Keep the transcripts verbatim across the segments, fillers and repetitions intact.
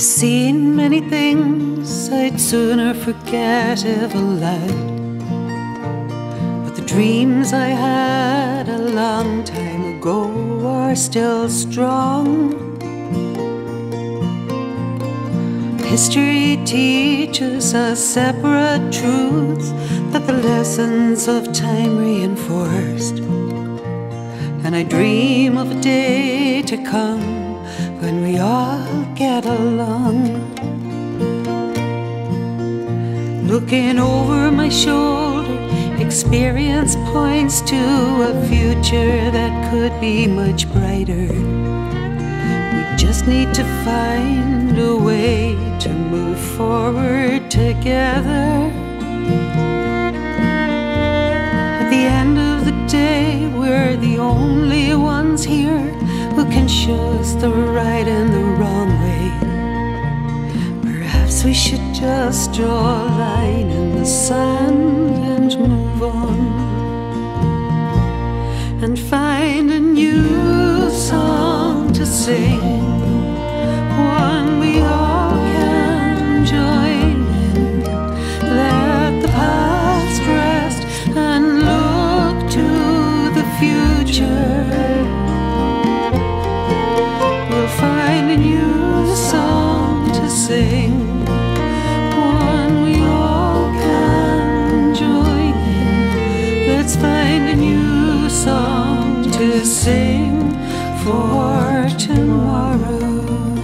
Seen many things I'd sooner forget if allowed, but the dreams I had a long time ago are still strong. History teaches us separate truths that the lessons of time reinforced, and I dream of a day to come when we all get along. Looking over my shoulder, experience points to a future that could be much brighter. We just need to find a way to move forward together. At the end of the day, we're the only ones here who can show us the right and the wrong way. Perhaps we should just draw a line in the sand and move on, and find a new song to sing, one we all can join in. Let the past rest and look to the future. Find a new song to sing, one we all can join in. Let's find a new song to sing for tomorrow.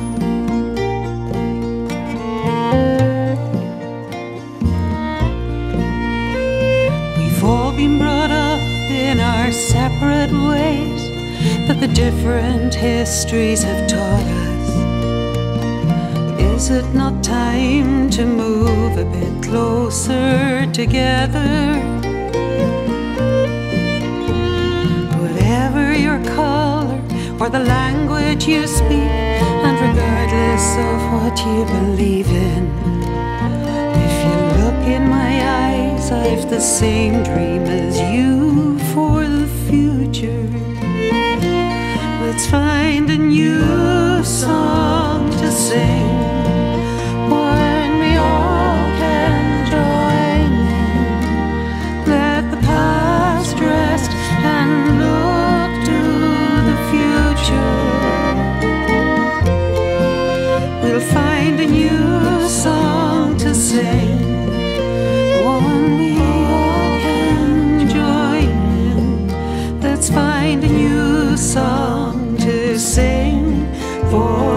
We've all been brought up in our separate ways, that the different histories have taught us. Is it not time to move a bit closer together? Whatever your color or the language you speak, and regardless of what you believe in, if you look in my eyes, I've the same dream as you for the future. Let's find a new song to sing, one we all can join in. Let the past rest and look to the future. We'll find a new song to sing, one we all can join in. Let's find a new song to sing for